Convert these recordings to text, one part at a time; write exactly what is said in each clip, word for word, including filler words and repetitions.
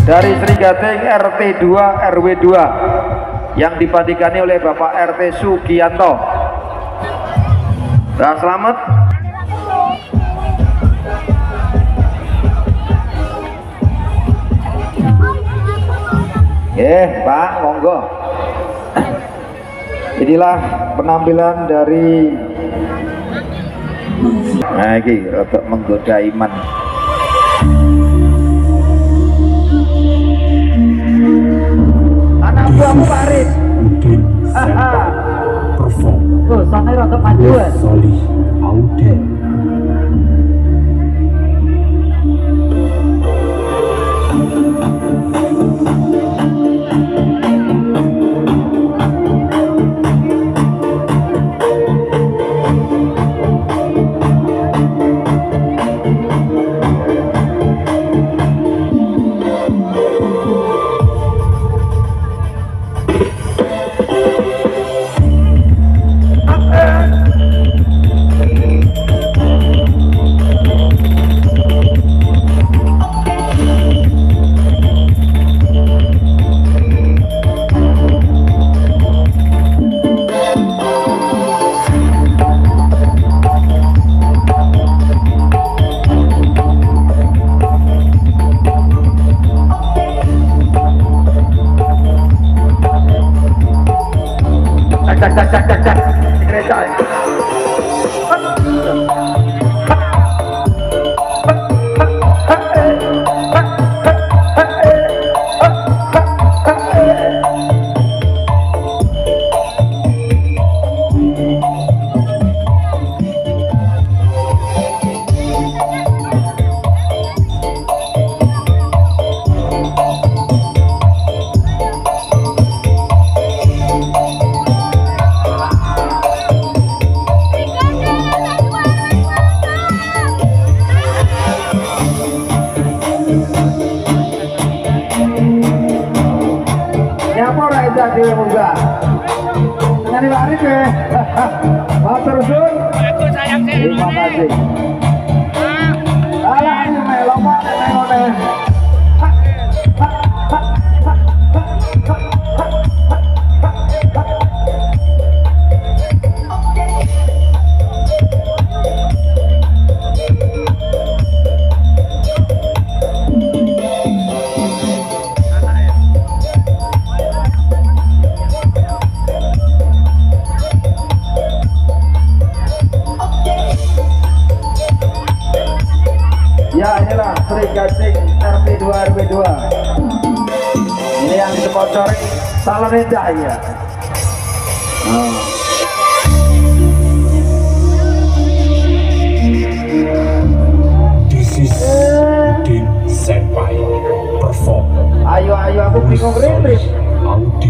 dari Sri Gading R T dua R W dua yang dipantikani oleh Bapak R T Sugianto. Nah, selamat. Eh, Pak, monggo. Inilah penampilan dari nah ini untuk menggoda iman. Anak buahmu Pak Arif. Haha. Perform. Oh, sana rada maju ya. Solih Audin. Cak cak cak cak cak gereja. Dewi Muga dengan Pak Arif ya. Matur suwun. Terima kasih. Alah ini melompat ngene. Ya, inilah Sri Gading R T dua R W dua. Ini yang disponsori Salone Cahaya. Oh. This is Udin Senpai perform. Ayo ayo aku bingung retrit. Audi.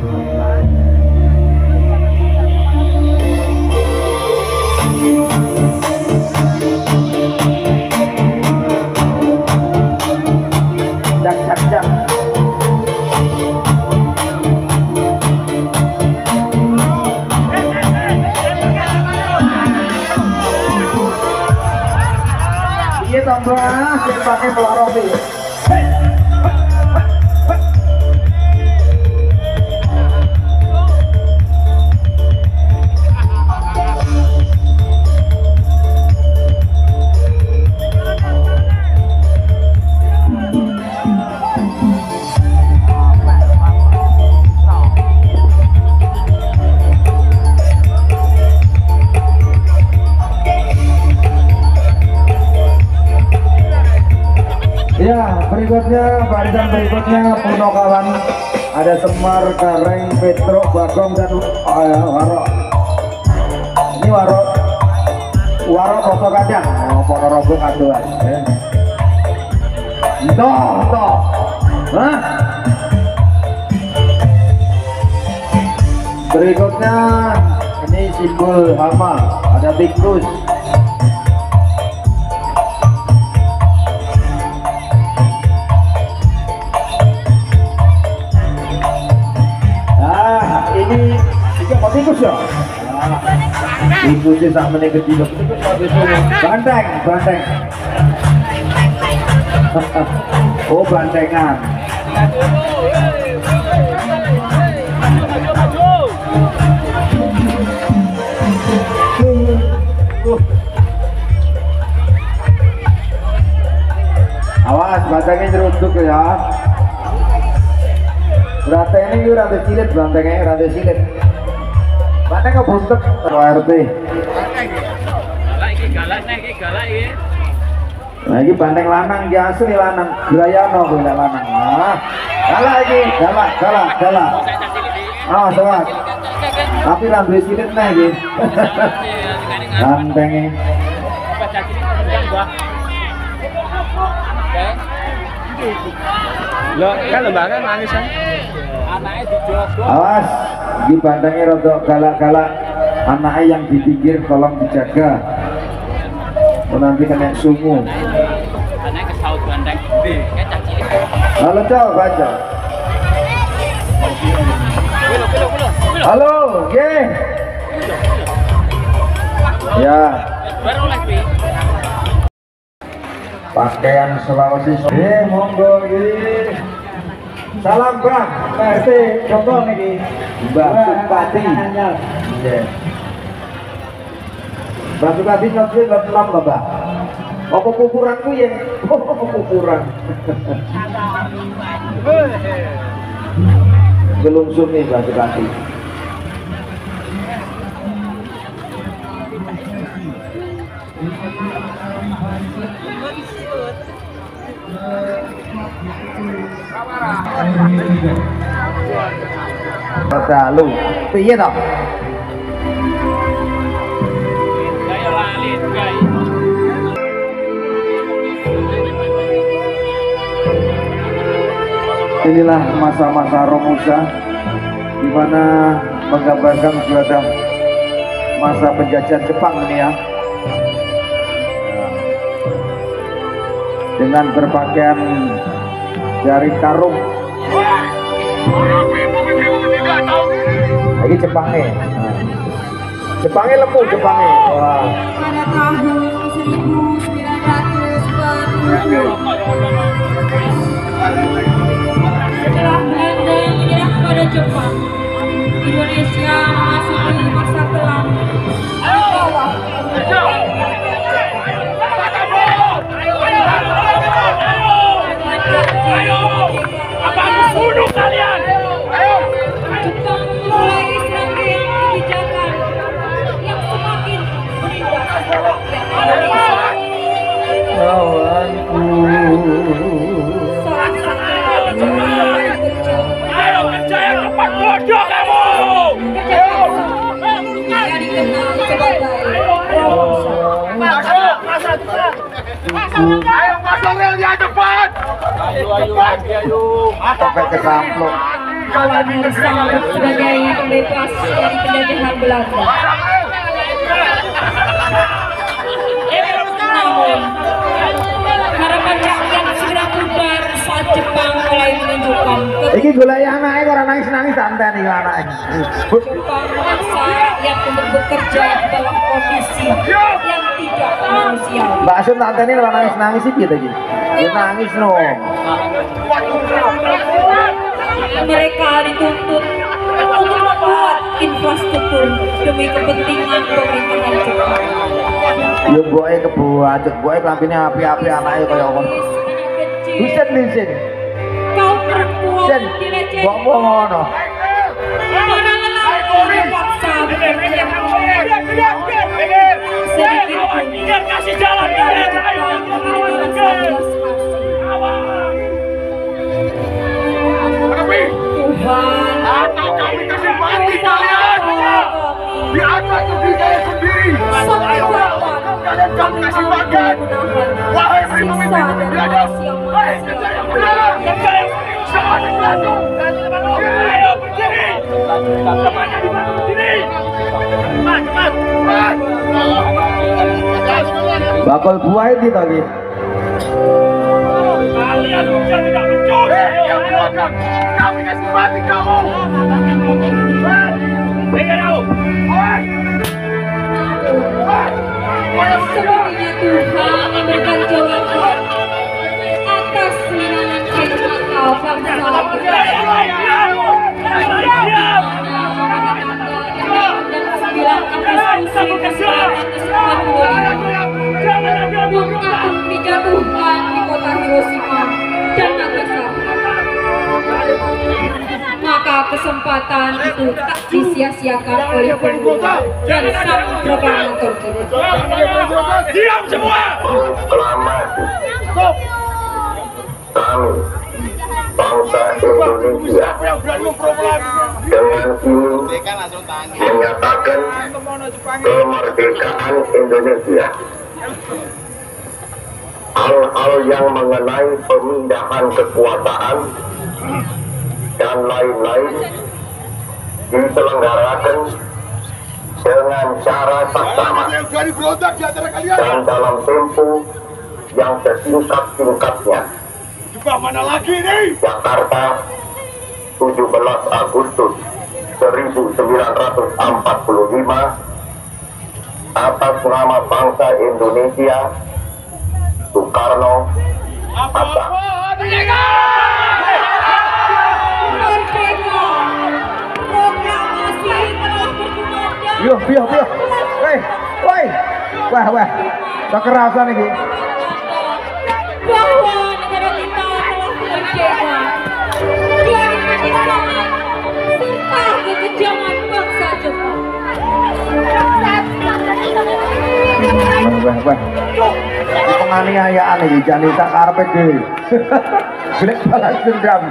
Jak jak jak. Iya tombol sing pakai peloropi. Ya, berikutnya barisan berikutnya Puno kawan, ada Semar, Kareng, Petro, Bagong dan oh ya, Warok. Ini Warok, Warok Koso Kadang, oh Ponorogo Kanduan. Toh, toh, hah? Berikutnya ini simbol hama, ada tikus. Ini tiga tikus ya. Tikusnya sak meneh ketiga tikus banteng, banteng. Oh, bantengan. Awas, bantengnya nyeruduk ya. Banteng ini rada silit, bantengnya rada silit. Banteng kok buntet, R T. Nah ini banteng lanang, dia asli lanang. Gerayano gue lanang. Nah, galak lagi, galak, galak, galak. Oh, sobat. Tapi rada silit nih gitu. Bantengnya. Lo kan lembaga nangis kan? Anaknya dijogo. Awas, di bandangnya rodok galak-galak. Anaknya yang di pinggir tolong dijaga. Oh, nanti kena sungu. Anaknya kesaut bandeng gede, kayak caci. Halo, coba baca. Kulo, kulo, kulo. Halo, ye. Ya. Baru lagi. Pakaian Sulawesi. Eh, monggo iki. Salam Bang, P R T contoh niki. Mbak Supati. Nggih. Mbak Supati nyokse lho lho, Mbak. Apa kukuranku yen? Apa kukuran? Belum sumi Mbak Supati. Lalu, piye toh? Kayak lali, guys. Inilah masa-masa Romusa di mana menggambarkan suatu masa penjajahan Jepang ini ya. Dengan berpakaian dari karung. Lagi Jepangnya. Nah. Jepangnya lemu Jepangnya. Wah. Pada tahun seribu sembilan ratus empat puluh setelah Belanda menyerah kepada Jepang, Indonesia memasuki masa kelam bawah. Bunuh kalian! Jepang mulai serangkaian kebijakan yang semakin menindas Indonesia. Kawanku. Salah satu kebijakan yang kecil. Ayo kerja yang cepat, bodoh kamu! Yang dikenal sebagai Romusa. Masuk, masuk, masuk! Ayo masuk rel di depan! Ayo, ayo, ayo! Sampai ke samplok. Romusa sebagai pembebas dari penjajahan Belanda. Namun, harapan rakyat segera pudar saat Jepang mulai menunjukkan Iki golek anake kok ora nangis-nangis santai nih anake. Jepang memaksa rakyat untuk bekerja di bawah kondisi yang tidak manusiawi. Mbak Asun santai nih ora nangis-nangis sih piye iki? Ya nangis no. Mereka dituntut untuk membuat infrastruktur demi kepentingan pemerintahan Jepang. Ya boke kebuat, boke klampine api-api anake kaya apa. Husen lisin. Kaum perempuan Sen, dilecehkan. kok ngono? Para lelaki dipaksa bekerja. Sedikit pun Kasih jalan dari kalian! Ayo, Jepang mengirimkan sebelas kasih. Tuhan, Atau kami kasih mati kalian! Di atas negeri saya sendiri! sampai kapan Kalian kami kasih makan! Wahai pribumi pribumi biadab! Wahai kerja yang benar! Kerja yang serius sama anak belatung! Ayo berdiri! Kemana di mana berdiri? Cepat, cepat, cepat! Bakal buah itu tadi. Kalian bisa tidak mencuri yang belakang! Kami kasih mati kamu! Pegang aku! Awas! sepertinya Tuhan memberikan jawaban atas serangan Jepang bangsa untuk dijatuhkan di kota Hiroshima dan Nagasaki. Maka kesempatan itu tak disia-siakan oleh pengguna dan samudra bangsa kita. Diam semua! Selamat kami bangsa Indonesia dengan ini menyatakan kemerdekaan Indonesia. Hal-hal yang mengenai pemindahan kekuasaan dan lain-lain diselenggarakan dengan cara saksama dan dalam tempo yang sesingkat-singkatnya. Mana lagi nih? Jakarta, tujuh belas Agustus seribu sembilan ratus empat puluh lima, atas nama bangsa Indonesia, Soekarno Hatta. Merdeka! Proklamasi telah berkumandang. Yo, yo, yo. Woi, woi. Wah, wah. Kekerasan ini. Bahwa negara kita telah merdeka dari penyiksaan serta kekejaman bangsa Jepang. Wah, wah. Ini penganiayaan ini, jangan tak karpet deh. Gelek balas dendam.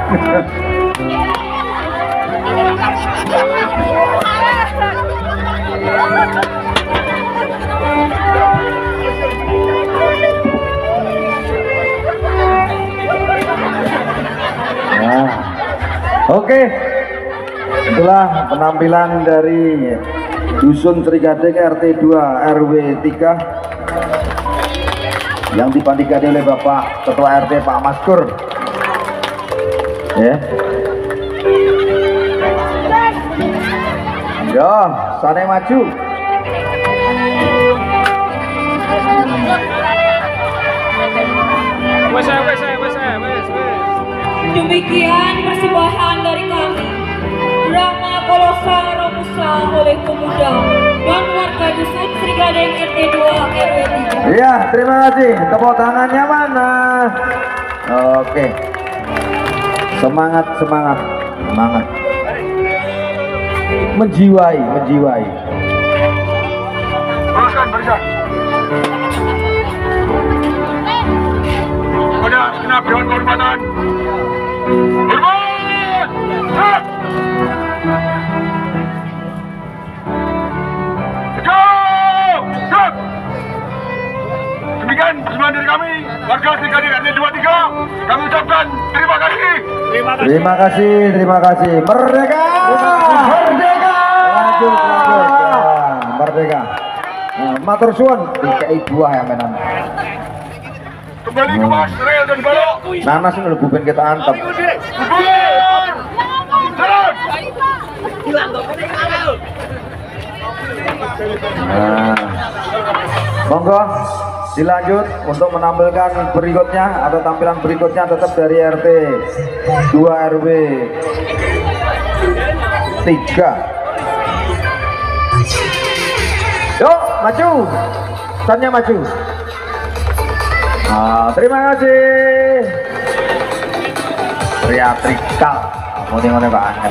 Nah, oke, itulah penampilan dari Dusun Srigading R T dua R W tiga yang dipandingkan oleh Bapak Ketua R T Pak Maskur. Ya. Yo, sana maju. Wes, wes, wes, wes, wes. Demikian persembahan dari kami, drama kolosal Romusa oleh pemuda dan warga Dusun Srigading R T dua R W tiga. Iya, terima kasih. Tepuk tangannya mana? Oke. Semangat, semangat, semangat. Menjiwai, menjiwai. Teruskan, barisan. Pada segenap dewan kehormatan. Hormat! Siap! Siap! Siap! Demikian persembahan dari kami, warga Srigading R T dua tiga. Kami ucapkan terima kasih. Terima Terima kasih, terima kasih. Merdeka! Merdeka! Lanjut, lanjut. Ya, merdeka. Nah, matur suwun dikai buah ya menan. Kembali ke Mas Rel dan Balok. Nanas ini bukan kita antep. Bubar! Jalan! Nah, monggo dilanjut untuk menampilkan berikutnya atau tampilan berikutnya tetap dari R T dua R W tiga. Yuk maju, standnya maju. Nah, terima kasih. Teatrikal, ngono-ngono Pak Angel.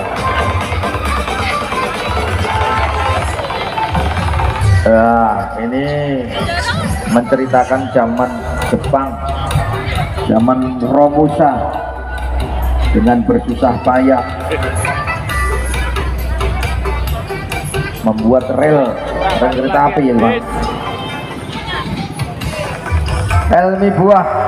Nah, ini menceritakan zaman Jepang, zaman Romusa dengan bersusah payah membuat rel rel kereta api ya Pak. Helmi buah